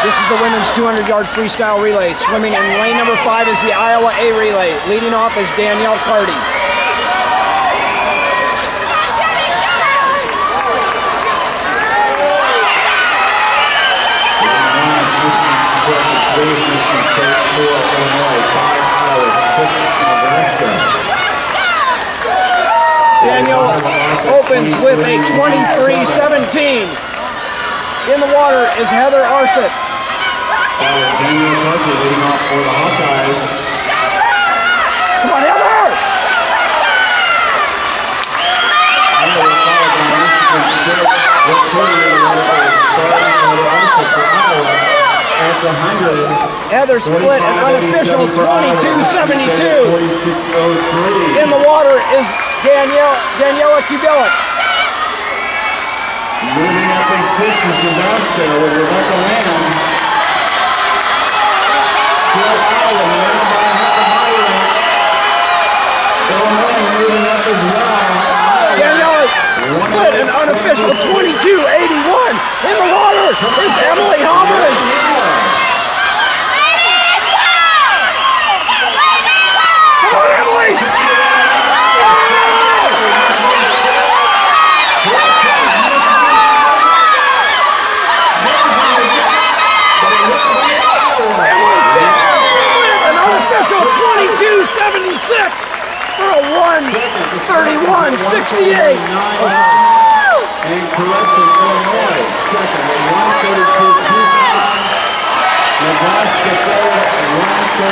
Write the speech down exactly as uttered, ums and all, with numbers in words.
This is the women's two hundred yard freestyle relay. Swimming in lane number five is the Iowa A relay. Leading off is Danielle Carty. Michigan State, four Illinois, five Iowa, six Nebraska. Danielle opens with a twenty-three seventeen. In the water is Heather Arcett. That was Danielle Carty leading off for the Hawkeyes. Come on, Heather! Iowa followed by Michigan State. With two in the water, starting Heather Arcett for Iowa. At the one hundred, Heather split an unofficial twenty-two seventy-two. forty-six oh three. In the water is Danielle Daniela Kubelik. Moving up in six is Nebraska with Rebecca Lamb. Still Iowa, now by half a body length. Illinois moving up as well. Daniela split an unofficial twenty-two eighty-one. In the water is Emily Hoberman. twenty-two seventy-six for a one thirty-one sixty-eight. And correction, Illinois second at one thirty-two twenty-five. Nebraska third at one thirty-two